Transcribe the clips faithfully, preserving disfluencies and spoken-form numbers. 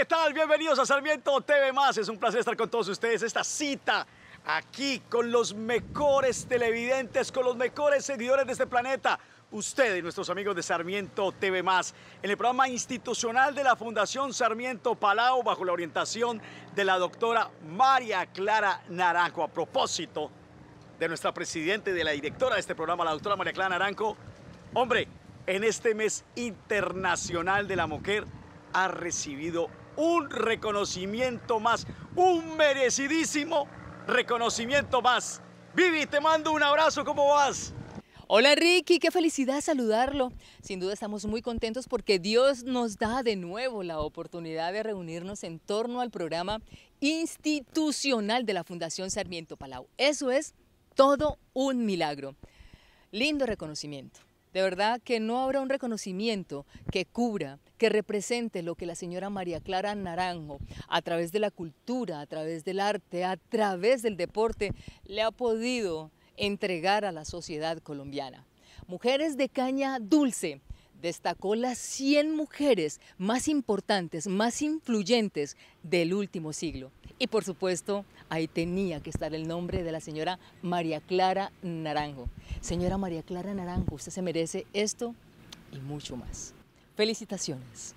¿qué tal? Bienvenidos a Sarmiento T V más. Es un placer estar con todos ustedes. Esta cita aquí con los mejores televidentes, con los mejores seguidores de este planeta. Ustedes, nuestros amigos de Sarmiento T V más, en el programa institucional de la Fundación Sarmiento Palau, bajo la orientación de la doctora María Clara Naranjo. A propósito de nuestra presidenta y de la directora de este programa, la doctora María Clara Naranjo, hombre, en este mes internacional de la mujer, ha recibido un reconocimiento más, un merecidísimo reconocimiento más. Vivi, te mando un abrazo, ¿cómo vas? Hola Ricky, qué felicidad saludarlo. Sin duda estamos muy contentos porque Dios nos da de nuevo la oportunidad de reunirnos en torno al programa institucional de la Fundación Sarmiento Palau. Eso es todo un milagro. Lindo reconocimiento. De verdad que no habrá un reconocimiento que cubra, que represente lo que la señora María Clara Naranjo, a través de la cultura, a través del arte, a través del deporte, le ha podido entregar a la sociedad colombiana. Mujeres de caña dulce. Destacó las cien mujeres más importantes, más influyentes del último siglo. Y por supuesto, ahí tenía que estar el nombre de la señora María Clara Naranjo. Señora María Clara Naranjo, usted se merece esto y mucho más. Felicitaciones.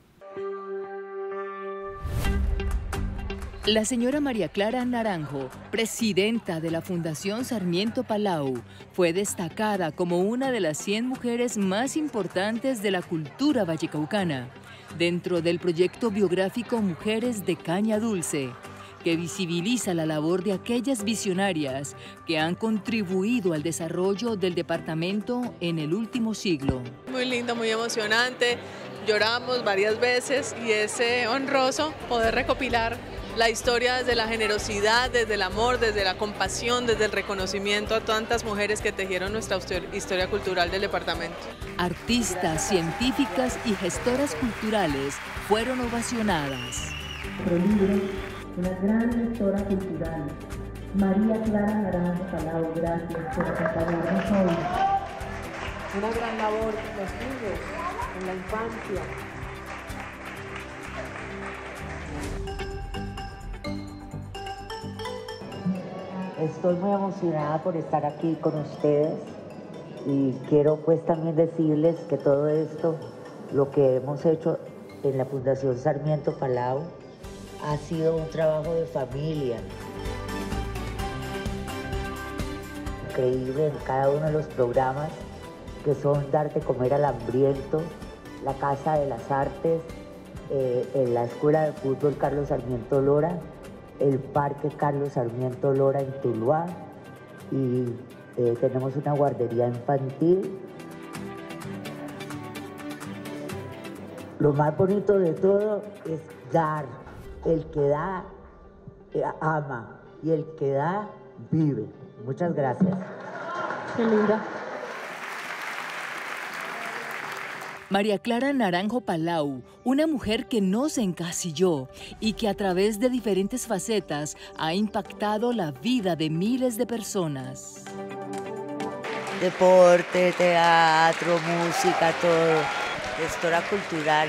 La señora María Clara Naranjo, presidenta de la Fundación Sarmiento Palau, fue destacada como una de las cien mujeres más importantes de la cultura vallecaucana, dentro del proyecto biográfico Mujeres de Caña Dulce, que visibiliza la labor de aquellas visionarias que han contribuido al desarrollo del departamento en el último siglo. Muy lindo, muy emocionante, lloramos varias veces y es eh, honroso poder recopilar la historia desde la generosidad, desde el amor, desde la compasión, desde el reconocimiento a tantas mujeres que tejieron nuestra historia cultural del departamento. Artistas, científicas y gestoras culturales fueron ovacionadas. Nuestro libro, una gran gestora cultural, María Clara Naranjo Palau, gracias por acompañarnos hoy. Una gran labor en los niños, en la infancia. Estoy muy emocionada por estar aquí con ustedes y quiero pues también decirles que todo esto, lo que hemos hecho en la Fundación Sarmiento Palau, ha sido un trabajo de familia. Increíble en cada uno de los programas que son Darte Comer al Hambriento, la Casa de las Artes, eh, en la Escuela de Fútbol Carlos Sarmiento Lora, el Parque Carlos Sarmiento Lora en Tuluá y eh, tenemos una guardería infantil. Lo más bonito de todo es dar. El que da, eh, ama y el que da, vive. Muchas gracias. Qué linda. María Clara Naranjo Palau, una mujer que no se encasilló y que a través de diferentes facetas ha impactado la vida de miles de personas. Deporte, teatro, música, todo. Gestora cultural.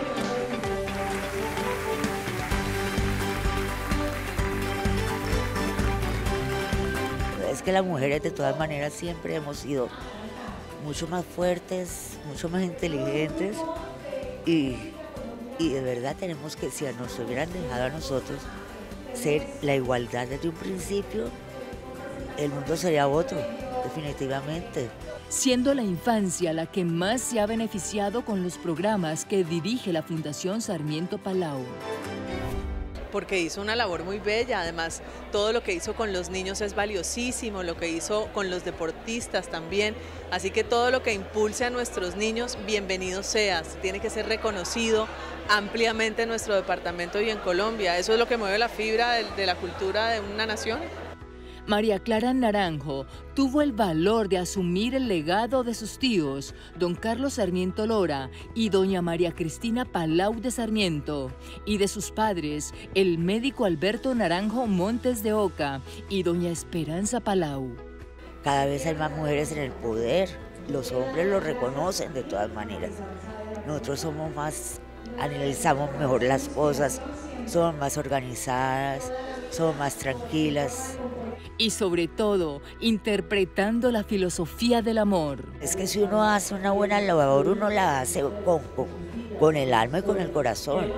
Es que las mujeres de todas maneras siempre hemos sido mucho más fuertes, mucho más inteligentes y, y de verdad tenemos que, si nos hubieran dejado a nosotros ser la igualdad desde un principio, el mundo sería otro, definitivamente. Siendo la infancia la que más se ha beneficiado con los programas que dirige la Fundación Sarmiento Palau. Porque hizo una labor muy bella, además todo lo que hizo con los niños es valiosísimo, lo que hizo con los deportistas también, así que todo lo que impulse a nuestros niños, bienvenido sea, tiene que ser reconocido ampliamente en nuestro departamento y en Colombia, eso es lo que mueve la fibra de, de la cultura de una nación. María Clara Naranjo tuvo el valor de asumir el legado de sus tíos, don Carlos Sarmiento Lora y doña María Cristina Palau de Sarmiento, y de sus padres, el médico Alberto Naranjo Montes de Oca y doña Esperanza Palau. Cada vez hay más mujeres en el poder, los hombres lo reconocen de todas maneras. Nosotros somos más analizamos mejor las cosas, somos más organizadas, somos más tranquilas. Y sobre todo, interpretando la filosofía del amor. Es que si uno hace una buena labor, uno la hace con, con, con el alma y con el corazón.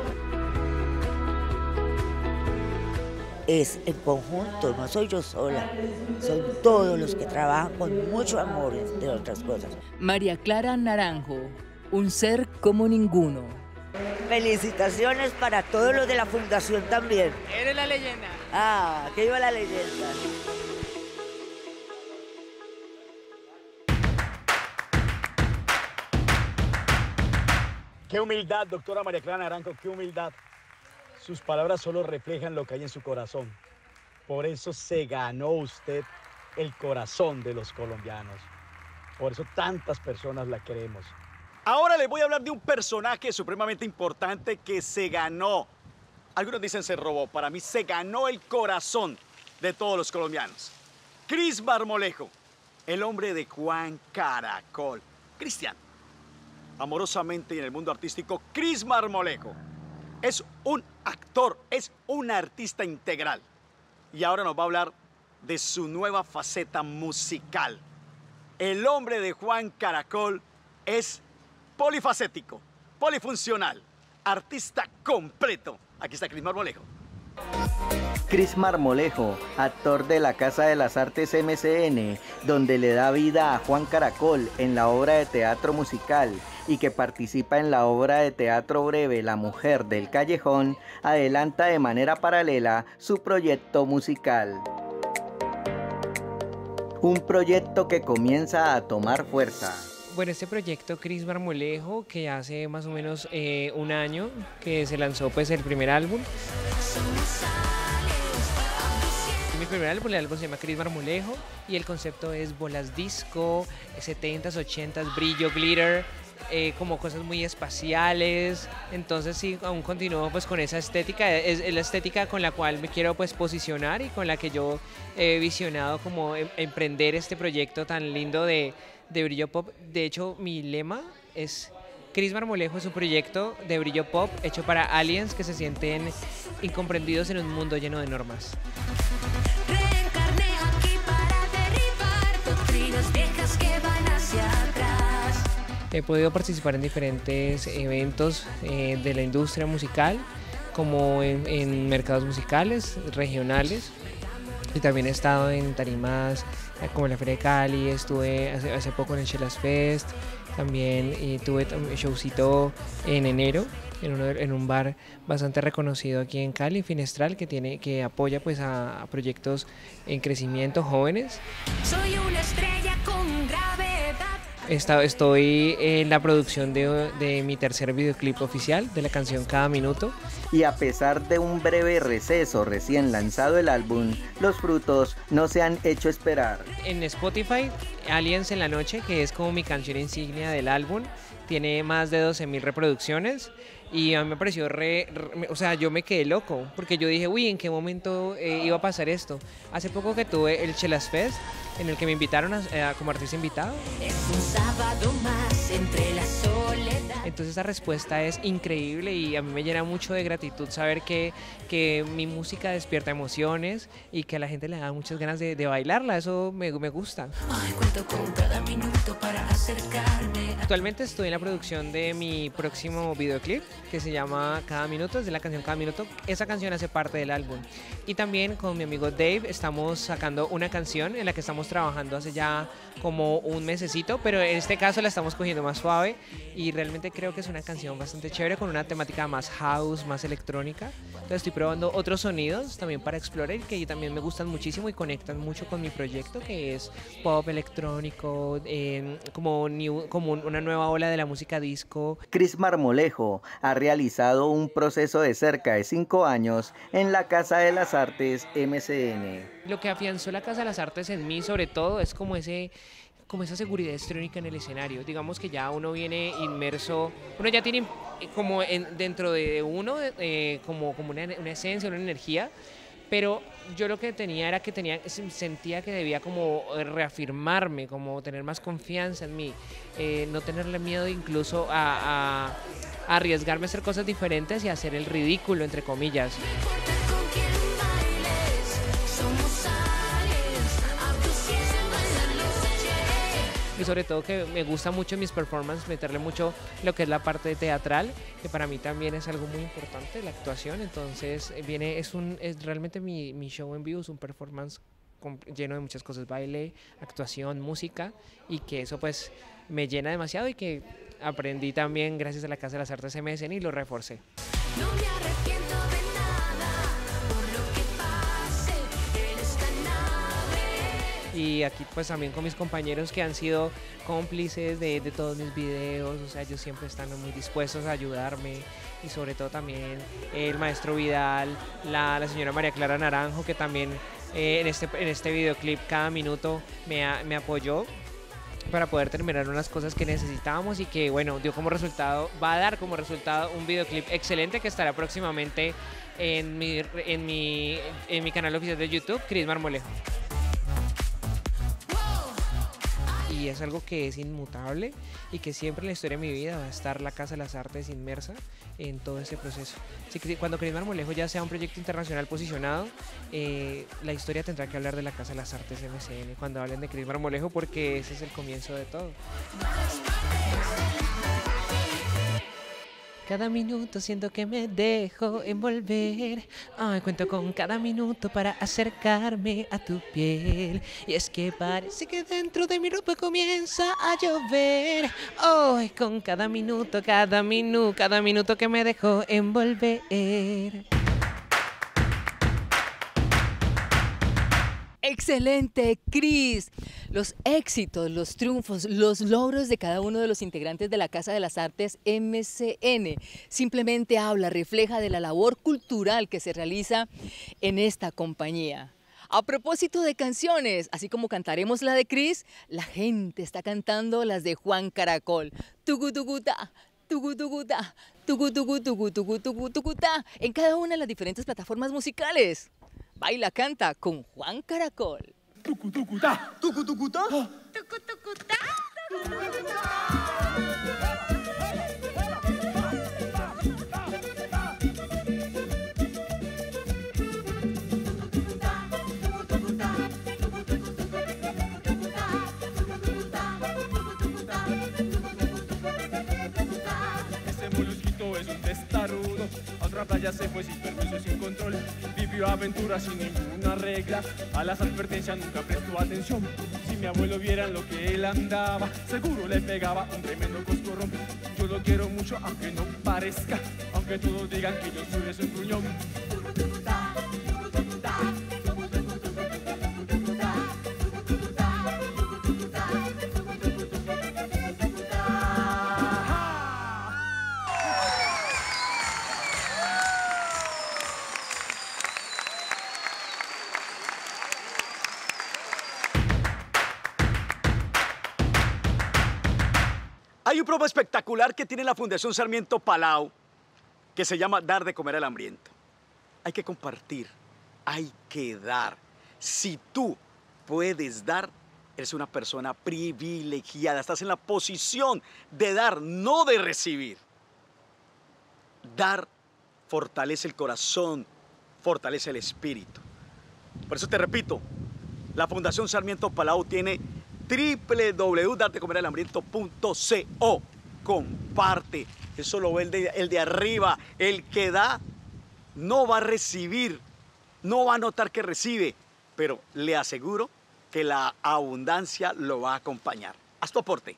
Es en conjunto, no soy yo sola, son todos los que trabajan con mucho amor, entre otras cosas. María Clara Naranjo, un ser como ninguno. Felicitaciones para todos los de la fundación también. Eres la leyenda. Ah, que iba la leyenda. Qué humildad, doctora María Clara Naranjo, qué humildad. Sus palabras solo reflejan lo que hay en su corazón. Por eso se ganó usted el corazón de los colombianos. Por eso tantas personas la queremos. Ahora les voy a hablar de un personaje supremamente importante que se ganó. Algunos dicen se robó. Para mí se ganó el corazón de todos los colombianos. Cris Marmolejo, el hombre de Juan Caracol. Cristian, amorosamente y en el mundo artístico, Cris Marmolejo es un actor, es un artista integral. Y ahora nos va a hablar de su nueva faceta musical. El hombre de Juan Caracol es polifacético, polifuncional, artista completo. Aquí está Cris Marmolejo. Cris Marmolejo, actor de la Casa de las Artes M C N, donde le da vida a Juan Caracol en la obra de teatro musical y que participa en la obra de teatro breve La Mujer del Callejón, adelanta de manera paralela su proyecto musical. Un proyecto que comienza a tomar fuerza. Bueno, este proyecto Cris Marmolejo, que hace más o menos eh, un año que se lanzó pues el primer álbum. Mi primer álbum, el álbum se llama Cris Marmolejo y el concepto es bolas disco, setentas, ochentas, brillo, glitter, eh, como cosas muy espaciales. Entonces sí, aún continúo pues con esa estética, es, es la estética con la cual me quiero pues posicionar y con la que yo he visionado como em, emprender este proyecto tan lindo de, de brillo pop. De hecho, mi lema es: Cris Marmolejo es un proyecto de brillo pop hecho para aliens que se sienten incomprendidos en un mundo lleno de normas. Reencarné aquí para derribar doctrinas viejas que van hacia atrás. He podido participar en diferentes eventos eh, de la industria musical, como en, en mercados musicales regionales, y también he estado en tarimas eh, como en la Feria de Cali, estuve hace, hace poco en el Chelas Fest, también y tuve un showcito en enero en, uno, en un bar bastante reconocido aquí en Cali, Finestral, que tiene que apoya pues a, a proyectos en crecimiento jóvenes. Soy una estrella con gravedad. Está, estoy en la producción de, de mi tercer videoclip oficial de la canción Cada Minuto. Y a pesar de un breve receso recién lanzado el álbum, los frutos no se han hecho esperar. En Spotify, Aliens en la Noche, que es como mi canción insignia del álbum, tiene más de doce mil reproducciones y a mí me pareció re, re, o sea, yo me quedé loco porque yo dije, uy, ¿en qué momento eh, iba a pasar esto? Hace poco que tuve el Chelas Fest, en el que me invitaron a, a, como artista invitado. Es un sábado más entre la soledad. Entonces esa respuesta es increíble y a mí me llena mucho de gratitud saber que, que mi música despierta emociones y que a la gente le da muchas ganas de, de bailarla, eso me, me gusta. Ay, cuento con cada minuto para acercarme. Actualmente estoy en la producción de mi próximo videoclip que se llama Cada Minuto, es de la canción Cada Minuto. Esa canción hace parte del álbum. Y también con mi amigo Dave estamos sacando una canción en la que estamos trabajando hace ya como un mesecito, pero en este caso la estamos cogiendo más suave y realmente creo que es una canción bastante chévere con una temática más house, más electrónica. Entonces estoy probando otros sonidos también para explorar y que también me gustan muchísimo y conectan mucho con mi proyecto, que es pop electrónico, eh, como, new, como una nueva ola de la música disco. Cris Marmolejo ha realizado un proceso de cerca de cinco años en la Casa de las Artes M C N. Lo que afianzó la Casa de las Artes en mí sobre todo es como ese como esa seguridad histriónica en el escenario. Digamos que ya uno viene inmerso, uno ya tiene como en, dentro de uno eh, como, como una, una esencia, una energía pero yo lo que tenía era que tenía, sentía que debía como reafirmarme, como tener más confianza en mí, eh, no tenerle miedo incluso a, a, a arriesgarme a hacer cosas diferentes y a hacer el ridículo, entre comillas. Y sobre todo que me gusta mucho en mis performances meterle mucho lo que es la parte teatral, que para mí también es algo muy importante, la actuación. Entonces viene, es un, es realmente mi, mi show en vivo, es un performance lleno de muchas cosas, baile, actuación, música, y que eso pues me llena demasiado y que aprendí también gracias a la Casa de las Artes M S N y lo reforcé. No me arrepiento de nada, por lo que pase en esta nave. Y aquí pues también con mis compañeros que han sido cómplices de, de todos mis videos, o sea, ellos siempre están muy dispuestos a ayudarme, y sobre todo también el maestro Vidal, la, la señora María Clara Naranjo, que también eh, en, este, en este videoclip cada minuto me, a, me apoyó para poder terminar unas cosas que necesitábamos, y que bueno, dio como resultado, va a dar como resultado un videoclip excelente que estará próximamente en mi, en mi, en mi canal oficial de YouTube, Cris Marmolejo. Y es algo que es inmutable y que siempre en la historia de mi vida va a estar la Casa de las Artes inmersa en todo ese proceso. Así que cuando Cris Marmolejo ya sea un proyecto internacional posicionado, eh, la historia tendrá que hablar de la Casa de las Artes M S N cuando hablen de Cris Marmolejo, porque ese es el comienzo de todo. Cada minuto siento que me dejo envolver. Ay, cuento con cada minuto para acercarme a tu piel. Y es que parece que dentro de mi ropa comienza a llover. Ay, con cada minuto, cada minuto, cada minuto que me dejo envolver. ¡Excelente, Cris! Los éxitos, los triunfos, los logros de cada uno de los integrantes de la Casa de las Artes M S N simplemente habla, refleja de la labor cultural que se realiza en esta compañía. A propósito de canciones, así como cantaremos la de Cris, la gente está cantando las de Juan Caracol. Tugutuguta, tugutuguta, tugutugutugu, tugutugutuguta, en cada una de las diferentes plataformas musicales. Baila, canta con Juan Caracol. Tucutucutá, tucutucutá, Tucutucutá. Ese molusquito es un testarudo, a otra playa se fue sin permiso y sin control. Vivió aventuras sin ninguna regla, a las advertencias nunca prestó atención. Si mi abuelo vieran lo que él andaba, seguro le pegaba un tremendo coscorrón. Yo lo quiero mucho aunque no parezca, aunque todos digan que yo soy de su gruñón. Hay un programa espectacular que tiene la Fundación Sarmiento Palau que se llama Dar de Comer al Hambriento. Hay que compartir, hay que dar. Si tú puedes dar, eres una persona privilegiada. Estás en la posición de dar, no de recibir. Dar fortalece el corazón, fortalece el espíritu. Por eso te repito, la Fundación Sarmiento Palau tiene doble u doble u doble u punto dar de comer al hambriento punto co. Comparte, eso lo ve el de, el de arriba. El que da no va a recibir, no va a notar que recibe, pero le aseguro que la abundancia lo va a acompañar. Haz tu aporte.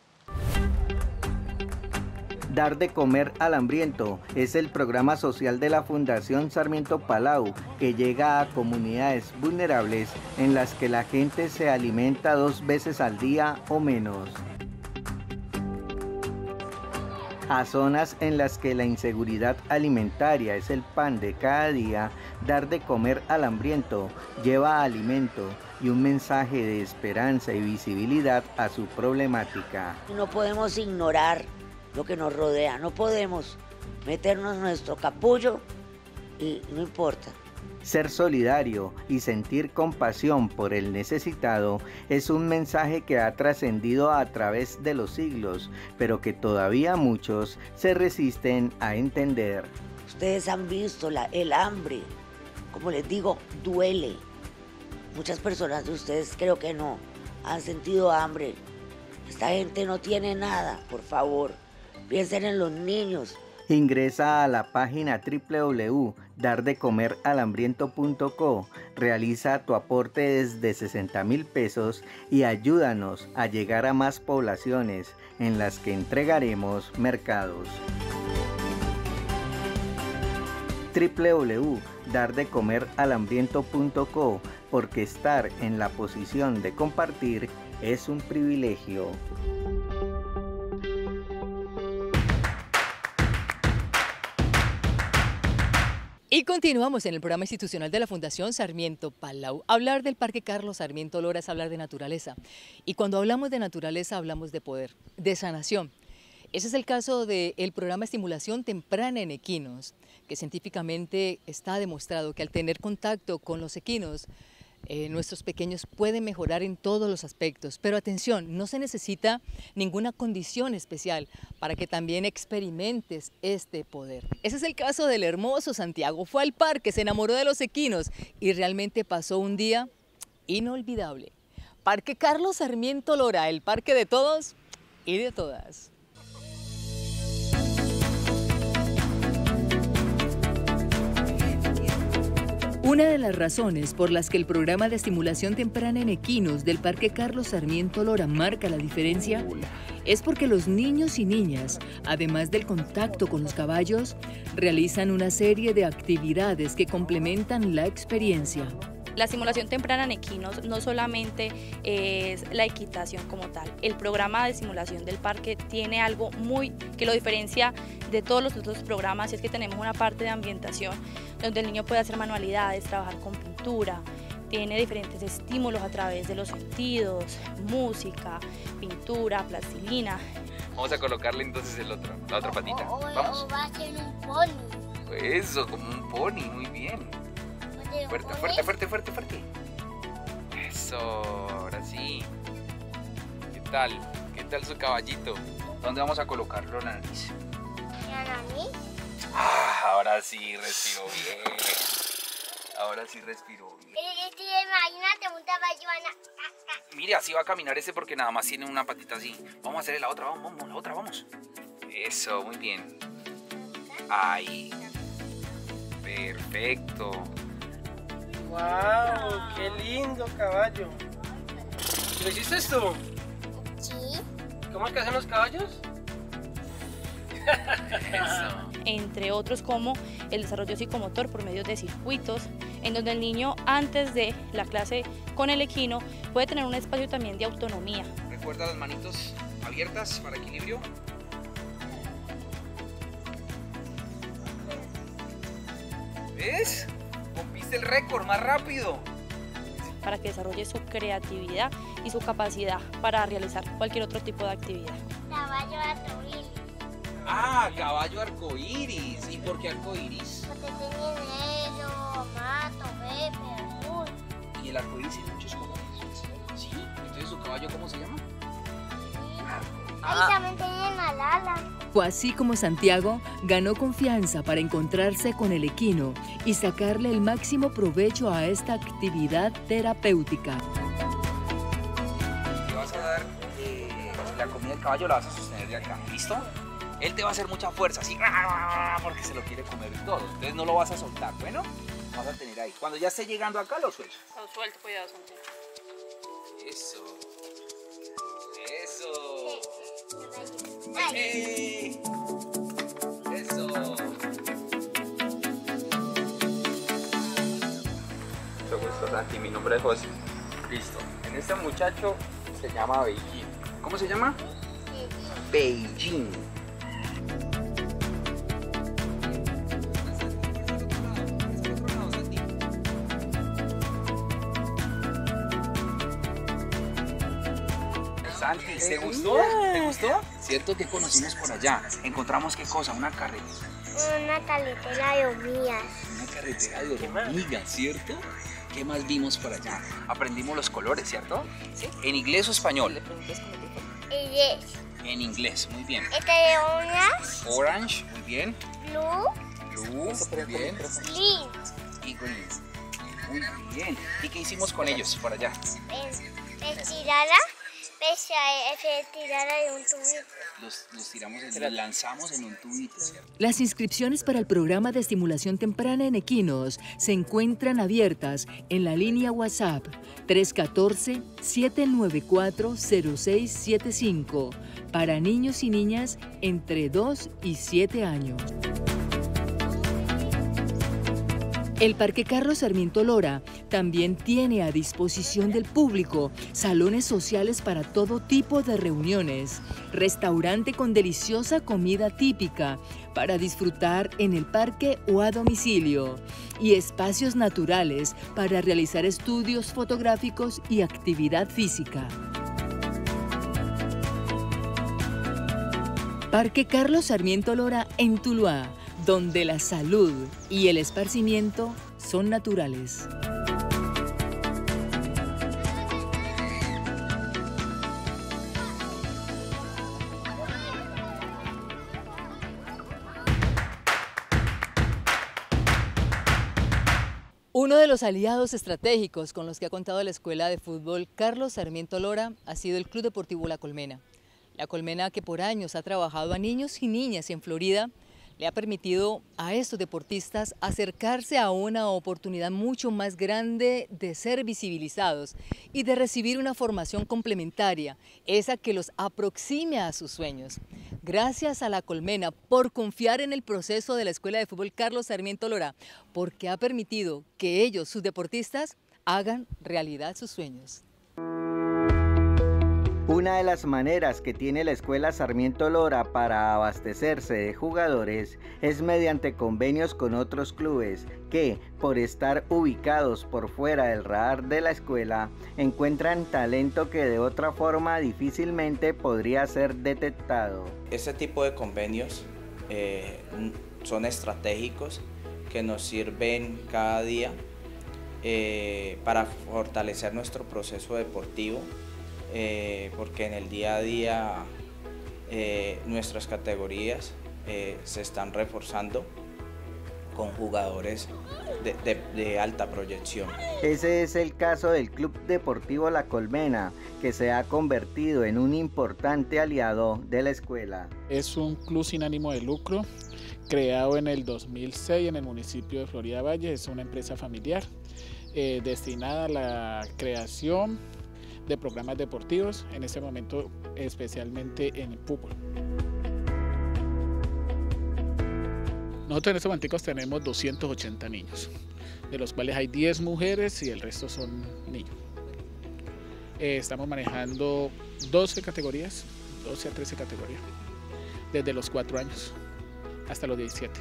Dar de comer al hambriento es el programa social de la Fundación Sarmiento Palau que llega a comunidades vulnerables en las que la gente se alimenta dos veces al día o menos. A zonas en las que la inseguridad alimentaria es el pan de cada día, Dar de comer al hambriento lleva alimento y un mensaje de esperanza y visibilidad a su problemática. No podemos ignorar lo que nos rodea, no podemos meternos en nuestro capullo y no importa, Ser solidario y sentir compasión por el necesitado es un mensaje que ha trascendido a través de los siglos, pero que todavía muchos se resisten a entender. Ustedes han visto la, el hambre, como les digo, duele. Muchas personas de ustedes creo que no han sentido hambre. Esta gente no tiene nada, por favor, piensen en los niños. Ingresa a la página doble u doble u doble u punto dar de comer al hambriento punto co, realiza tu aporte desde sesenta mil pesos y ayúdanos a llegar a más poblaciones en las que entregaremos mercados. doble u doble u doble u punto dar de comer al hambriento punto co, porque estar en la posición de compartir es un privilegio. Y continuamos en el programa institucional de la Fundación Sarmiento Palau. Hablar del Parque Carlos Sarmiento Lora es hablar de naturaleza. Y cuando hablamos de naturaleza hablamos de poder, de sanación. Ese es el caso del programa de estimulación temprana en equinos, que científicamente está demostrado que al tener contacto con los equinos, Eh, nuestros pequeños pueden mejorar en todos los aspectos, pero atención, no se necesita ninguna condición especial para que también experimentes este poder. Ese es el caso del hermoso Santiago. Fue al parque, se enamoró de los equinos y realmente pasó un día inolvidable. Parque Carlos Sarmiento Lora, el parque de todos y de todas. Una de las razones por las que el programa de estimulación temprana en equinos del Parque Carlos Sarmiento Lora marca la diferencia es porque los niños y niñas, además del contacto con los caballos, realizan una serie de actividades que complementan la experiencia. La estimulación temprana en equinos no solamente es la equitación como tal. El programa de estimulación del parque tiene algo muy que lo diferencia de todos los otros programas, y es que tenemos una parte de ambientación donde el niño puede hacer manualidades, trabajar con pintura, tiene diferentes estímulos a través de los sentidos, música, pintura, plastilina. Vamos a colocarle entonces el otro, la otra patita. Vamos. Va a ser un pony. Eso, como un pony, muy bien. Fuerte, fuerte, fuerte, fuerte, fuerte. Eso, ahora sí. ¿Qué tal? ¿Qué tal su caballito? ¿Dónde vamos a colocarlo la nariz? ¿La nariz? Ah, ahora sí respiró bien. Ahora sí respiró bien. Imagínate un caballo. Mire, así va a caminar ese porque nada más tiene una patita así. Vamos a hacerle la otra, vamos, vamos, la otra, vamos. Eso, muy bien. Ahí. Perfecto. ¡Wow! ¡Qué lindo caballo! ¿Lo hiciste esto? Sí. ¿Cómo es que hacen los caballos? Eso. Entre otros como el desarrollo psicomotor por medio de circuitos, en donde el niño antes de la clase con el equino puede tener un espacio también de autonomía. Recuerda las manitos abiertas para equilibrio. ¿Ves? Rompiste el récord más rápido. Para que desarrolle su creatividad y su capacidad para realizar cualquier otro tipo de actividad. Caballo arcoíris. Ah, caballo arcoíris. ¿Y por qué arcoíris? Porque tiene negro, mato, verde, azul. Y el arcoíris tiene muchos colores. Sí. Entonces, ¿su caballo cómo se llama? Ahí también tienen al ala. Fue así como Santiago ganó confianza para encontrarse con el equino y sacarle el máximo provecho a esta actividad terapéutica. Le vas a dar eh, la comida del caballo, la vas a sostener de acá, ¿listo? Él te va a hacer mucha fuerza, así, porque se lo quiere comer todo. Entonces no lo vas a soltar, ¿bueno? Lo vas a tener ahí. Cuando ya esté llegando acá, lo suelto. Lo suelto, cuidado, Santiago. Eso. Eso. ¡Hey! Eso. Mucho gusto, Santi. Mi nombre es José. Listo. En este muchacho se llama Beijing. ¿Cómo se llama? Beijing. Santi, ¿te gustó? ¿Te gustó? Cierto que conocimos por allá. Encontramos qué cosa, una carretera. Una carretera de hormigas. Una carretera de hormigas, ¿cierto? ¿Qué más vimos por allá? Aprendimos los colores, ¿cierto? Sí. ¿En inglés o español? Inglés. En inglés, muy bien. Este de orange. Orange, muy bien. Blue. Blue, muy bien. Green. Y green. Muy bien. ¿Y qué hicimos con ellos por allá? Estirada. Estirada de un tubito. Los, los tiramos, los lanzamos en un tubito, ¿cierto? Las inscripciones para el programa de estimulación temprana en equinos se encuentran abiertas en la línea WhatsApp tres uno cuatro, siete nueve cuatro, cero seis siete cinco para niños y niñas entre dos y siete años. El Parque Carlos Sarmiento Lora también tiene a disposición del público salones sociales para todo tipo de reuniones, restaurante con deliciosa comida típica para disfrutar en el parque o a domicilio y espacios naturales para realizar estudios fotográficos y actividad física. Parque Carlos Sarmiento Lora en Tuluá, donde la salud y el esparcimiento son naturales. Uno de los aliados estratégicos con los que ha contado la Escuela de Fútbol Carlos Sarmiento Lora ha sido el Club Deportivo La Colmena. La Colmena, que por años ha trabajado a niños y niñas en Florida, le ha permitido a estos deportistas acercarse a una oportunidad mucho más grande de ser visibilizados y de recibir una formación complementaria, esa que los aproxime a sus sueños. Gracias a La Colmena por confiar en el proceso de la Escuela de Fútbol Carlos Sarmiento Lora, porque ha permitido que ellos, sus deportistas, hagan realidad sus sueños. Una de las maneras que tiene la Escuela Sarmiento Lora para abastecerse de jugadores es mediante convenios con otros clubes que, por estar ubicados por fuera del radar de la escuela, encuentran talento que de otra forma difícilmente podría ser detectado. Este tipo de convenios eh, son estratégicos que nos sirven cada día eh, para fortalecer nuestro proceso deportivo. Eh, porque en el día a día eh, nuestras categorías eh, se están reforzando con jugadores de, de, de alta proyección. Ese es el caso del Club Deportivo La Colmena, que se ha convertido en un importante aliado de la escuela. Es un club sin ánimo de lucro, creado en el dos mil seis en el municipio de Florida Valle. Es una empresa familiar eh, destinada a la creación de programas deportivos, en este momento especialmente en el fútbol. Nosotros en estos momentos tenemos doscientos ochenta niños, de los cuales hay diez mujeres y el resto son niños. Eh, estamos manejando doce categorías, doce a trece categorías, desde los cuatro años hasta los diecisiete.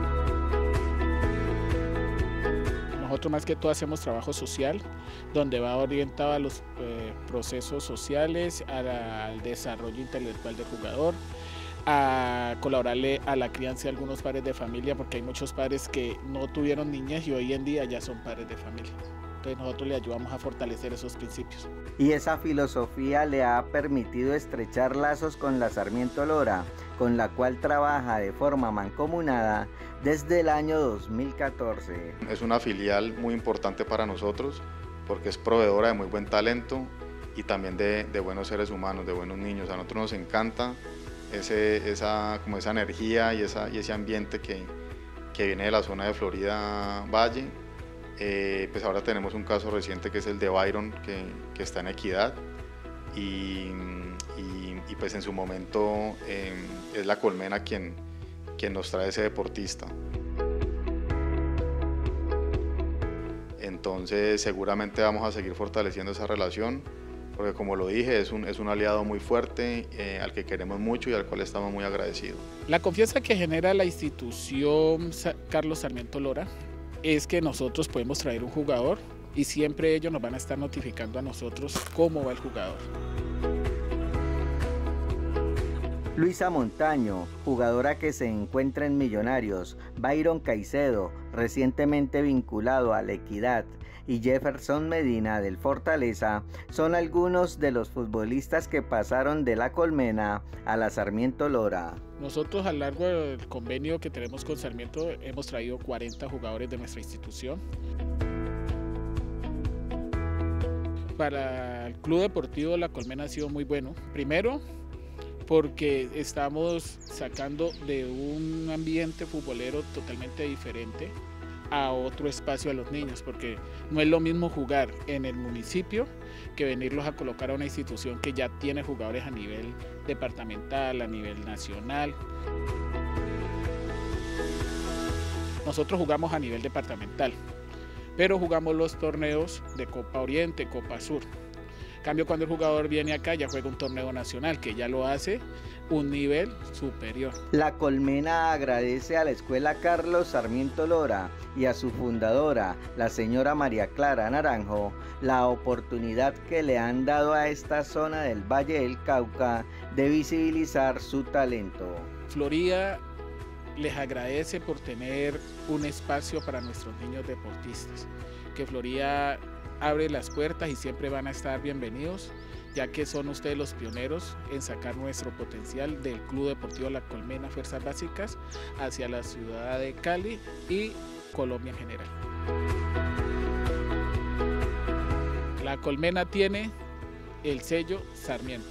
Nosotros más que todo hacemos trabajo social, donde va orientado a los eh, procesos sociales, a la, al desarrollo intelectual del jugador, a colaborarle a la crianza de algunos padres de familia, porque hay muchos padres que no tuvieron niñez y hoy en día ya son padres de familia. Entonces nosotros le ayudamos a fortalecer esos principios. Y esa filosofía le ha permitido estrechar lazos con la Sarmiento Lora, con la cual trabaja de forma mancomunada desde el año dos mil catorce. Es una filial muy importante para nosotros porque es proveedora de muy buen talento y también de, de buenos seres humanos, de buenos niños. A nosotros nos encanta ese, esa, como esa energía y, esa, y ese ambiente que, que viene de la zona de Florida Valle. Eh, pues ahora tenemos un caso reciente que es el de Byron, que, que está en Equidad y, y, y pues en su momento eh, es La Colmena quien, quien nos trae ese deportista. Entonces seguramente vamos a seguir fortaleciendo esa relación, porque como lo dije, es un, es un aliado muy fuerte, eh, al que queremos mucho y al cual estamos muy agradecidos. La confianza que genera la institución Carlos Sarmiento Lora es que nosotros podemos traer un jugador y siempre ellos nos van a estar notificando a nosotros cómo va el jugador. Luisa Montaño, jugadora que se encuentra en Millonarios, Byron Caicedo, recientemente vinculado a La Equidad, y Jefferson Medina del Fortaleza son algunos de los futbolistas que pasaron de La Colmena a la Sarmiento Lora. Nosotros a lo largo del convenio que tenemos con Sarmiento hemos traído cuarenta jugadores de nuestra institución. Para el Club Deportivo La Colmena ha sido muy bueno. Primero, porque estamos sacando de un ambiente futbolero totalmente diferente a otro espacio a los niños, porque no es lo mismo jugar en el municipio que venirlos a colocar a una institución que ya tiene jugadores a nivel departamental, a nivel nacional. Nosotros jugamos a nivel departamental, pero jugamos los torneos de Copa Oriente, Copa Sur. En cambio, cuando el jugador viene acá ya juega un torneo nacional que ya lo hace un nivel superior. La Colmena agradece a la Escuela Carlos Sarmiento Lora y a su fundadora, la señora María Clara Naranjo, la oportunidad que le han dado a esta zona del Valle del Cauca de visibilizar su talento. Florida les agradece por tener un espacio para nuestros niños deportistas, que Florida abre las puertas y siempre van a estar bienvenidos, ya que son ustedes los pioneros en sacar nuestro potencial del Club Deportivo La Colmena Fuerzas Básicas hacia la ciudad de Cali y Colombia en general. La Colmena tiene el sello Sarmiento.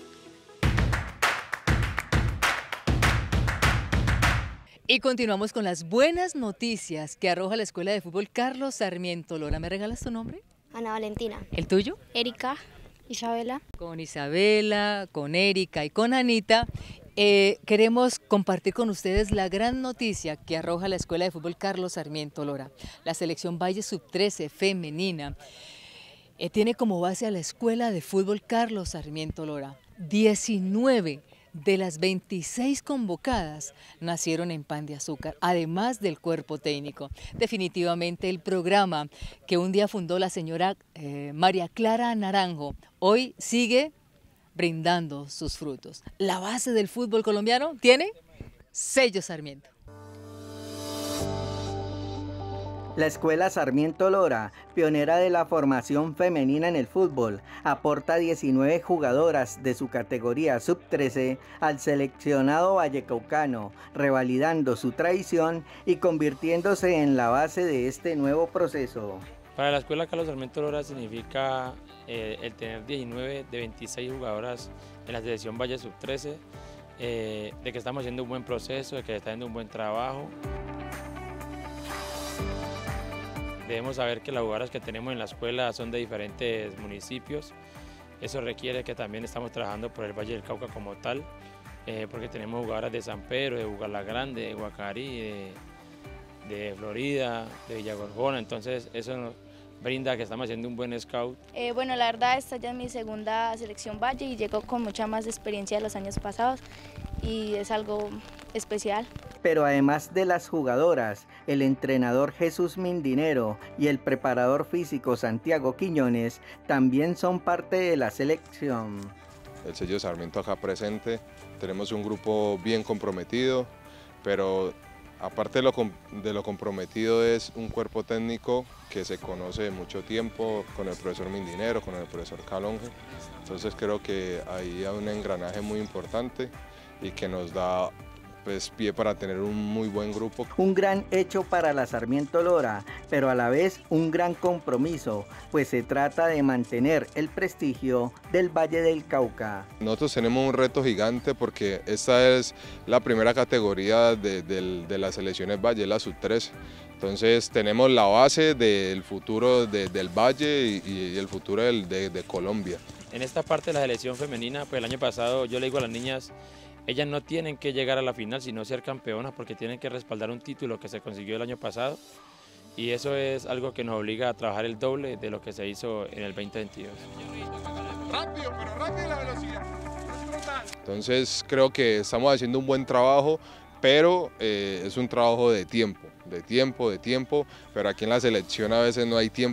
Y continuamos con las buenas noticias que arroja la Escuela de Fútbol Carlos Sarmiento Lora. ¿Me regalas tu nombre? Ana Valentina. ¿El tuyo? Erika. Isabela. Con Isabela, con Erika y con Anita, eh, queremos compartir con ustedes la gran noticia que arroja la Escuela de Fútbol Carlos Sarmiento Lora. La selección Valle sub trece femenina eh, tiene como base a la Escuela de Fútbol Carlos Sarmiento Lora. diecinueve de las veintiséis convocadas nacieron en Pan de Azúcar, además del cuerpo técnico. Definitivamente el programa que un día fundó la señora eh, María Clara Naranjo, hoy sigue brindando sus frutos. La base del fútbol colombiano tiene sello Sarmiento. La Escuela Sarmiento Lora, pionera de la formación femenina en el fútbol, aporta diecinueve jugadoras de su categoría sub trece al seleccionado vallecaucano, revalidando su tradición y convirtiéndose en la base de este nuevo proceso. Para la Escuela Carlos Sarmiento Lora significa eh, el tener diecinueve de veintiséis jugadoras en la selección Valle sub trece, eh, de que estamos haciendo un buen proceso, de que está haciendo un buen trabajo. Debemos saber que las jugadoras que tenemos en la escuela son de diferentes municipios. Eso requiere que también estamos trabajando por el Valle del Cauca como tal, eh, porque tenemos jugadoras de San Pedro, de Bugala Grande, de Guacarí, de, de Florida, de Villagorgona. Entonces eso nos brinda que estamos haciendo un buen scout. Eh, bueno, la verdad esta ya es mi segunda selección Valle y llego con mucha más experiencia de los años pasados y es algo especial. Pero además de las jugadoras, el entrenador Jesús Mindinero y el preparador físico Santiago Quiñones también son parte de la selección. El sello Sarmiento acá presente, tenemos un grupo bien comprometido, pero aparte de lo, de lo comprometido es un cuerpo técnico que se conoce de mucho tiempo con el profesor Mindinero, con el profesor Calonge. Entonces creo que ahí hay un engranaje muy importante y que nos da pues pie para tener un muy buen grupo. Un gran hecho para la Sarmiento Lora, pero a la vez un gran compromiso, pues se trata de mantener el prestigio del Valle del Cauca. Nosotros tenemos un reto gigante porque esta es la primera categoría de, de, de las selecciones Valle, la sub trece. Entonces tenemos la base del futuro de, del Valle y, y el futuro del, de, de Colombia. En esta parte de la selección femenina, pues el año pasado yo le digo a las niñas, ellas no tienen que llegar a la final, sino ser campeonas, porque tienen que respaldar un título que se consiguió el año pasado. Y eso es algo que nos obliga a trabajar el doble de lo que se hizo en el veinte veintidós. Rápido, pero rápido la velocidad. Entonces creo que estamos haciendo un buen trabajo, pero eh, es un trabajo de tiempo, de tiempo, de tiempo, pero aquí en la selección a veces no hay tiempo.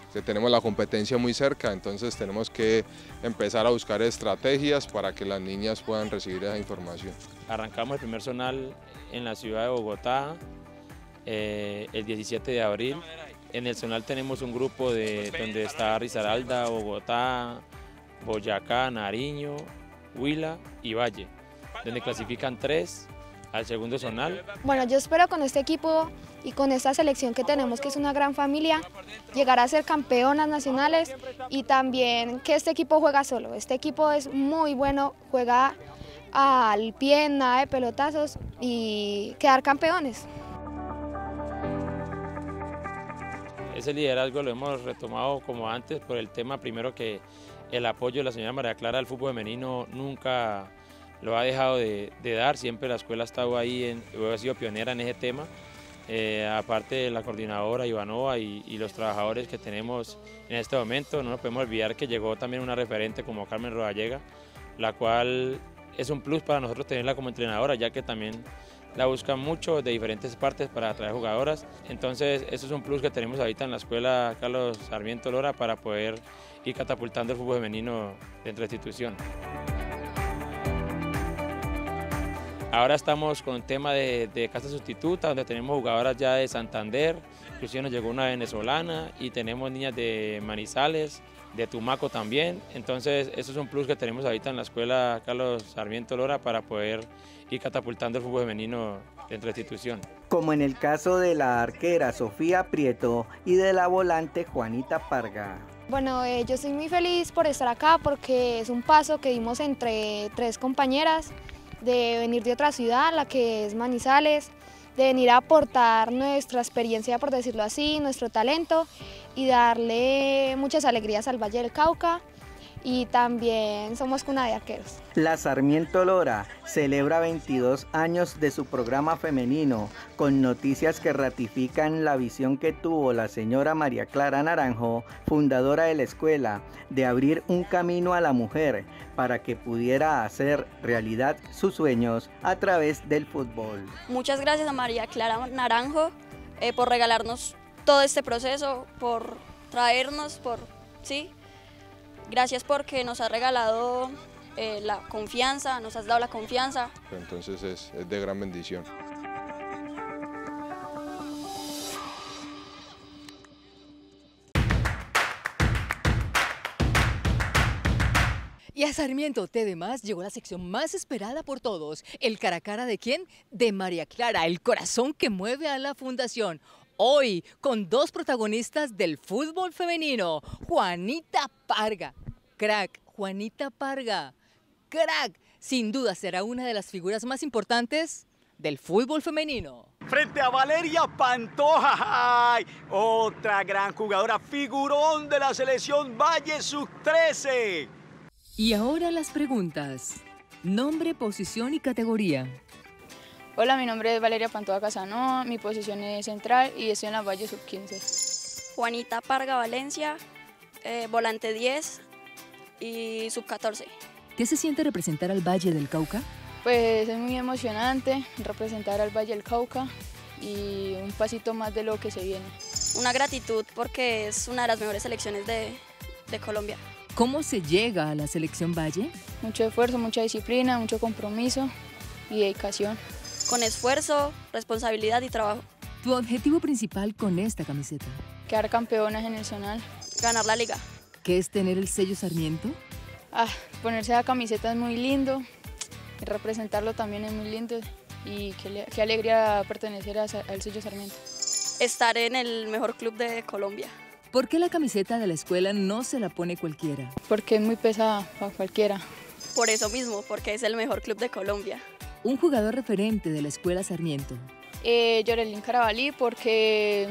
que tenemos la competencia muy cerca, entonces tenemos que empezar a buscar estrategias para que las niñas puedan recibir esa información. Arrancamos el primer zonal en la ciudad de Bogotá eh, el diecisiete de abril. En el zonal tenemos un grupo de, donde está Risaralda, Bogotá, Boyacá, Nariño, Huila y Valle, donde clasifican tres al segundo zonal. Bueno, yo espero con este equipo y con esta selección que tenemos, que es una gran familia, llegar a ser campeonas nacionales y también que este equipo juega solo. Este equipo es muy bueno, juega al pie, nada de pelotazos y quedar campeones. Ese liderazgo lo hemos retomado como antes por el tema primero que el apoyo de la señora María Clara al fútbol femenino nunca lo ha dejado de, de dar, siempre la escuela ha estado ahí, en, ha sido pionera en ese tema, eh, aparte de la coordinadora Ivanova y, y los trabajadores que tenemos en este momento, no nos podemos olvidar que llegó también una referente como Carmen Rodallega, la cual es un plus para nosotros tenerla como entrenadora, ya que también la buscan mucho de diferentes partes para atraer jugadoras, entonces eso es un plus que tenemos ahorita en la escuela Carlos Sarmiento Lora para poder ir catapultando el fútbol femenino dentro de la institución. Ahora estamos con el tema de, de casa sustituta, donde tenemos jugadoras ya de Santander, inclusive nos llegó una venezolana y tenemos niñas de Manizales, de Tumaco también, entonces eso es un plus que tenemos ahorita en la escuela Carlos Sarmiento Lora para poder ir catapultando el fútbol femenino dentro de la institución. Como en el caso de la arquera Sofía Prieto y de la volante Juanita Parga. Bueno, eh, yo estoy muy feliz por estar acá porque es un paso que dimos entre tres compañeras, de venir de otra ciudad, la que es Manizales, de venir a aportar nuestra experiencia, por decirlo así, nuestro talento y darle muchas alegrías al Valle del Cauca. Y también somos cuna de arqueros. La Sarmiento Lora celebra veintidós años de su programa femenino, con noticias que ratifican la visión que tuvo la señora María Clara Naranjo, fundadora de la escuela, de abrir un camino a la mujer para que pudiera hacer realidad sus sueños a través del fútbol. Muchas gracias a María Clara Naranjo eh, por regalarnos todo este proceso, por traernos, por sí. Gracias porque nos has regalado eh, la confianza, nos has dado la confianza. Entonces es, es de gran bendición. Y a Sarmiento T V más llegó la sección más esperada por todos. ¿El cara a cara de quién? De María Clara, el corazón que mueve a la fundación. Hoy, con dos protagonistas del fútbol femenino, Juanita Parga, crack, Juanita Parga, crack, sin duda será una de las figuras más importantes del fútbol femenino. Frente a Valeria Pantoja, ¡ay! Otra gran jugadora, figurón de la selección Valle sub trece. Y ahora las preguntas. Nombre, posición y categoría. Hola, mi nombre es Valeria Pantoja Casanova, mi posición es central y estoy en la Valle sub quince. Juanita Parga Valencia, eh, volante diez y sub catorce. ¿Qué se siente representar al Valle del Cauca? Pues es muy emocionante representar al Valle del Cauca y un pasito más de lo que se viene. Una gratitud porque es una de las mejores selecciones de, de Colombia. ¿Cómo se llega a la selección Valle? Mucho esfuerzo, mucha disciplina, mucho compromiso y dedicación. Con esfuerzo, responsabilidad y trabajo. ¿Tu objetivo principal con esta camiseta? Quedar campeonas en el zonal. Ganar la liga. ¿Qué es tener el sello Sarmiento? Ah, ponerse la camiseta es muy lindo, y representarlo también es muy lindo y qué, qué alegría pertenecer a, al sello Sarmiento. Estar en el mejor club de Colombia. ¿Por qué la camiseta de la escuela no se la pone cualquiera? Porque es muy pesada para cualquiera. Por eso mismo, porque es el mejor club de Colombia. Un jugador referente de la escuela Sarmiento. Eh, Yorelín Carabalí, porque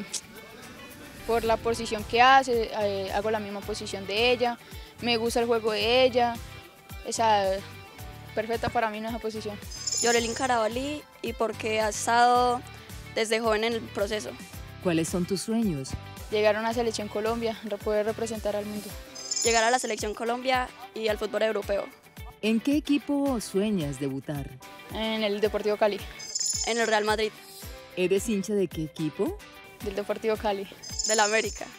por la posición que hace, eh, hago la misma posición de ella, me gusta el juego de ella, esa perfecta para mí en esa posición. Yorelín Carabalí y porque ha estado desde joven en el proceso. ¿Cuáles son tus sueños? Llegar a una selección Colombia, poder representar al mundo. Llegar a la selección Colombia y al fútbol europeo. ¿En qué equipo sueñas debutar? En el Deportivo Cali. En el Real Madrid. ¿Eres hincha de qué equipo? Del Deportivo Cali. Del América.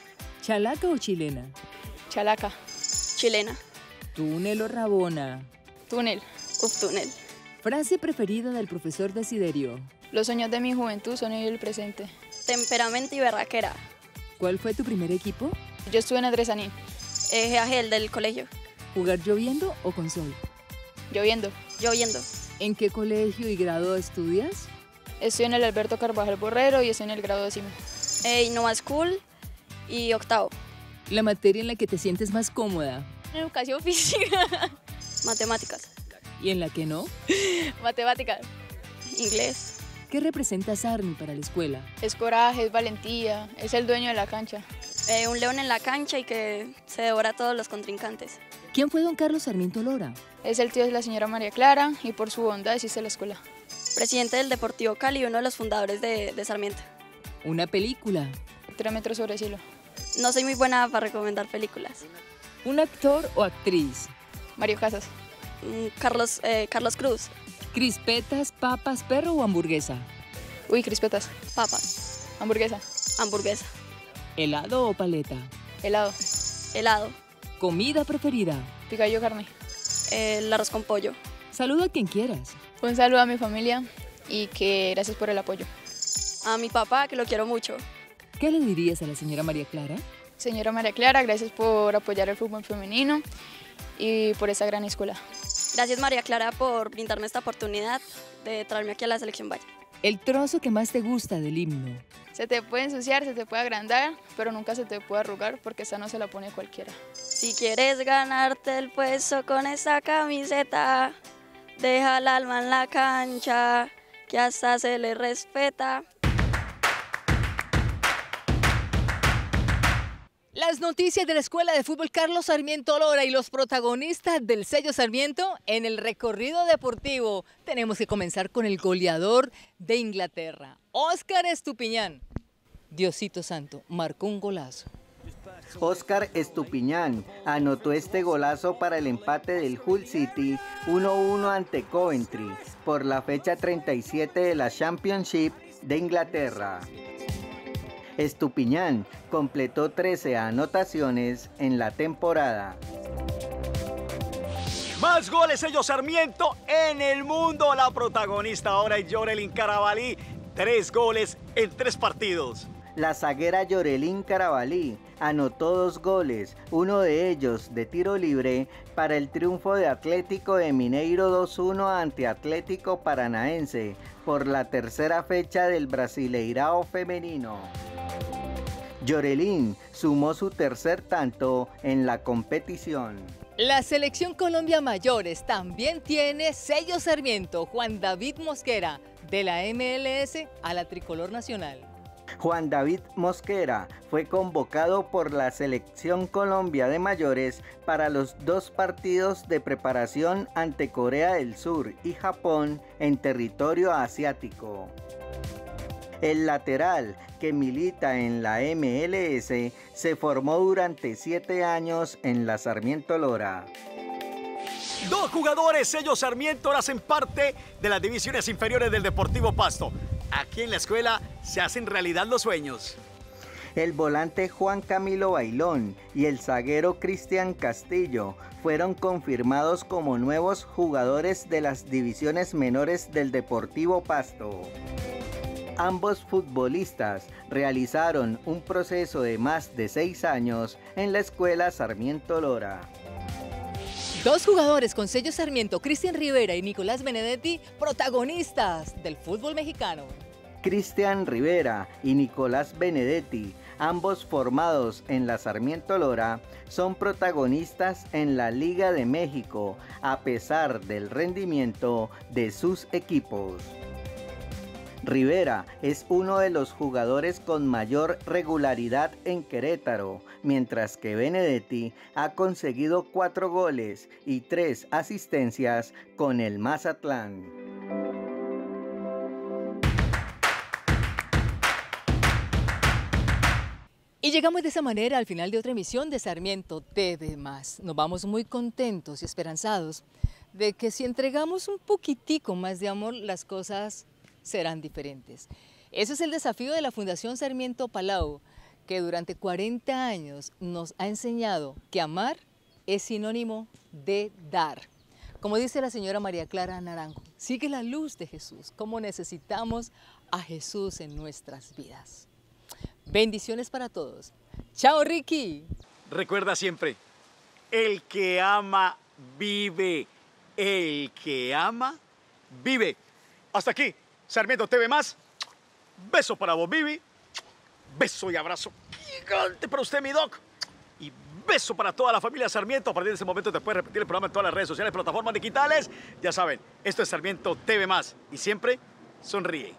¿Chalaca o chilena? Chalaca. Chilena. ¿Túnel o rabona? Túnel. Uf, túnel. ¿Frase preferida del profesor Desiderio? Los sueños de mi juventud son el presente. Temperamento y berraquera. ¿Cuál fue tu primer equipo? Yo estuve en Adresaní. Eh, G A G, el del colegio. ¿Jugar lloviendo o con sol? Lloviendo. Lloviendo. ¿En qué colegio y grado estudias? Estoy en el Alberto Carvajal Borrero y estoy en el grado décimo. Eh, Innova School y octavo. ¿La materia en la que te sientes más cómoda? Educación física. Matemáticas. ¿Y en la que no? Matemáticas. Inglés. ¿Qué representa Sarmi para la escuela? Es coraje, es valentía, es el dueño de la cancha. Eh, un león en la cancha y que se devora a todos los contrincantes. ¿Quién fue don Carlos Sarmiento Lora? Es el tío de la señora María Clara y por su bondad existe la escuela. Presidente del Deportivo Cali y uno de los fundadores de, de Sarmiento. ¿Una película? Tres metros sobre cielo. No soy muy buena para recomendar películas. ¿Un actor o actriz? Mario Casas. Mm, Carlos, eh, Carlos Cruz. ¿Crispetas, papas, perro o hamburguesa? Uy, crispetas. Papas. Hamburguesa. Hamburguesa. ¿Helado o paleta? Helado. Helado. ¿Comida preferida? Picadillo carne. Eh, el arroz con pollo. Saluda a quien quieras. Un saludo a mi familia y que gracias por el apoyo. A mi papá, que lo quiero mucho. ¿Qué le dirías a la señora María Clara? Señora María Clara, gracias por apoyar el fútbol femenino y por esa gran escuela. Gracias María Clara por brindarme esta oportunidad de traerme aquí a la Selección Valle. ¿El trozo que más te gusta del himno? Se te puede ensuciar, se te puede agrandar, pero nunca se te puede arrugar porque esa no se la pone cualquiera. Si quieres ganarte el puesto con esa camiseta, deja el alma en la cancha, que hasta se le respeta. Las noticias de la Escuela de Fútbol Carlos Sarmiento Lora y los protagonistas del sello Sarmiento en el recorrido deportivo. Tenemos que comenzar con el goleador de Inglaterra, Óscar Estupiñán. Diosito Santo, marcó un golazo. Óscar Estupiñán anotó este golazo para el empate del Hull City uno uno ante Coventry por la fecha treinta y siete de la Championship de Inglaterra. Estupiñán completó trece anotaciones en la temporada. Más goles sello Sarmiento en el mundo. La protagonista ahora es Yorelín Carabalí. Tres goles en tres partidos. La zaguera Yorelín Carabalí anotó dos goles, uno de ellos de tiro libre, para el triunfo de Atlético de Mineiro dos uno ante Atlético Paranaense por la tercera fecha del Brasileirao femenino. Yorelín sumó su tercer tanto en la competición. La Selección Colombia Mayores también tiene sello Sarmiento. Juan David Mosquera, de la M L S a la Tricolor Nacional. Juan David Mosquera fue convocado por la Selección Colombia de Mayores para los dos partidos de preparación ante Corea del Sur y Japón en territorio asiático. El lateral, que milita en la M L S, se formó durante siete años en la Sarmiento Lora. Dos jugadores sello Sarmiento ahora hacen parte de las divisiones inferiores del Deportivo Pasto. Aquí en la escuela se hacen realidad los sueños. El volante Juan Camilo Bailón y el zaguero Cristian Castillo fueron confirmados como nuevos jugadores de las divisiones menores del Deportivo Pasto. Ambos futbolistas realizaron un proceso de más de seis años en la escuela Sarmiento Lora. Dos jugadores con sello Sarmiento, Cristian Rivera y Nicolás Benedetti, protagonistas del fútbol mexicano. Cristian Rivera y Nicolás Benedetti, ambos formados en la Sarmiento Lora, son protagonistas en la Liga de México, a pesar del rendimiento de sus equipos. Rivera es uno de los jugadores con mayor regularidad en Querétaro, mientras que Benedetti ha conseguido cuatro goles y tres asistencias con el Mazatlán. Y llegamos de esa manera al final de otra emisión de Sarmiento T V más. Nos vamos muy contentos y esperanzados de que si entregamos un poquitico más de amor, las cosas serán diferentes. Ese es el desafío de la Fundación Sarmiento Palau, que durante cuarenta años nos ha enseñado que amar es sinónimo de dar. Como dice la señora María Clara Naranjo, sigue la luz de Jesús, cómo necesitamos a Jesús en nuestras vidas. Bendiciones para todos. Chao, Ricky. Recuerda siempre, el que ama vive, el que ama vive. Hasta aquí, Sarmiento T V más. Beso para vos, Vivi. Beso y abrazo gigante para usted, mi doc. Y beso para toda la familia Sarmiento. A partir de este momento te puedes repetir el programa en todas las redes sociales, plataformas digitales. Ya saben, esto es Sarmiento T V más. Y siempre sonríe.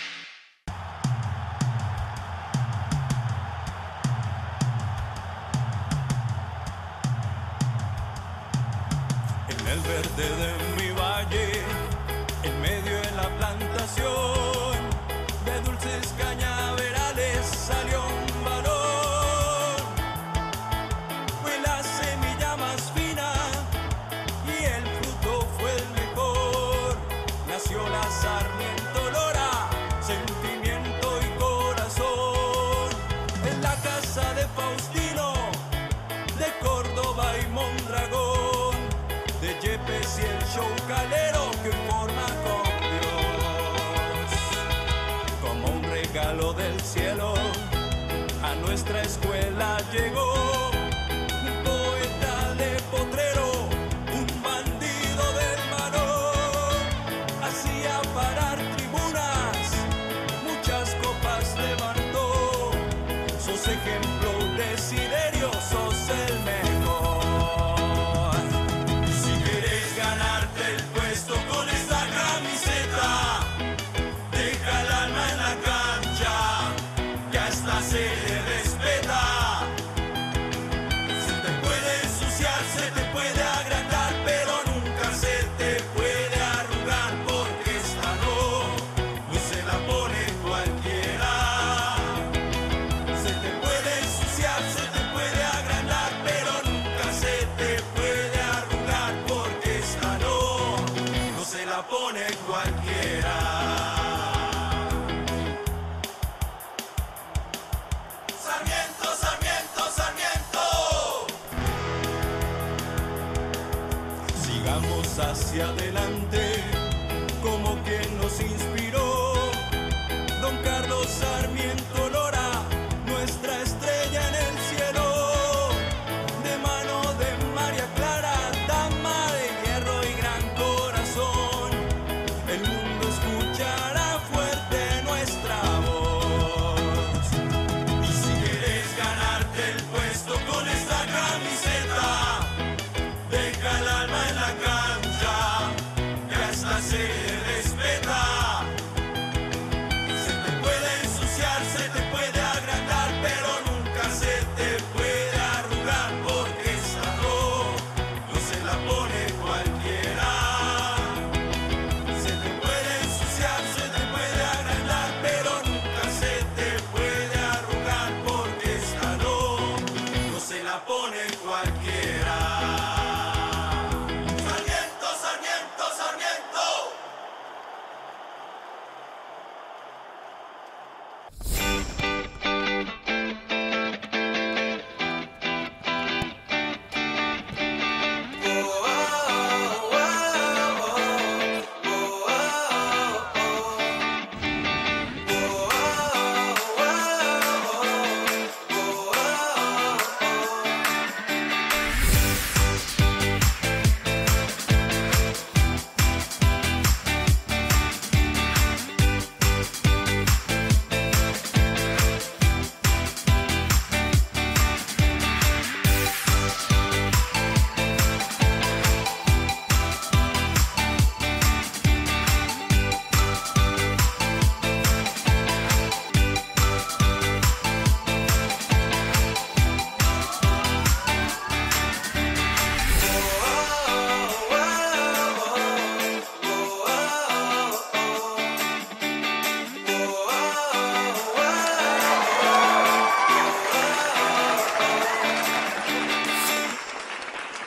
En el verde de mi valle, en medio de la plantación de dulces cañaverales salió un varón. Fue la semilla más fina y el fruto fue el mejor. Nació la Sarmiento Lora, sentimiento y corazón. En la casa de Faustino, de Córdoba y Mondragón, de Yepes y el show calero que forma con Dios. Como un regalo del cielo, a nuestra escuela llegó un poeta de potrero, un bandido del marón. Hacía parar tribunas, muchas copas levantó. Sos ejemplo de Siderio, sos el mejor. Con esta camiseta, deja el alma en la cancha, que hasta se le respeta. Se te puede ensuciar, se te puede agrandar, pero nunca se te puede arrugar, porque esta no, no se la pone cualquiera. Se te puede ensuciar, se te puede agrandar, pero nunca se te puede arrugar, porque esta no se la pone cualquiera. Sarmiento, Sarmiento, Sarmiento. Sigamos hacia adelante, como quien nos inspiró. Don Carlos Sarmiento Lora, nuestra estrella en el cielo. De mano de María Clara, dama de hierro y gran corazón, el mundo escuchará fuerte nuestra voz. Y si quieres ganarte el puesto con esta camiseta, deja el alma en la cancha, que hasta se respeta.